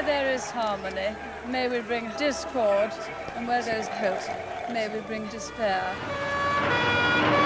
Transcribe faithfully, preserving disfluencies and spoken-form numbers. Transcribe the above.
where there is harmony, may we bring discord, and where there is hope, may we bring despair.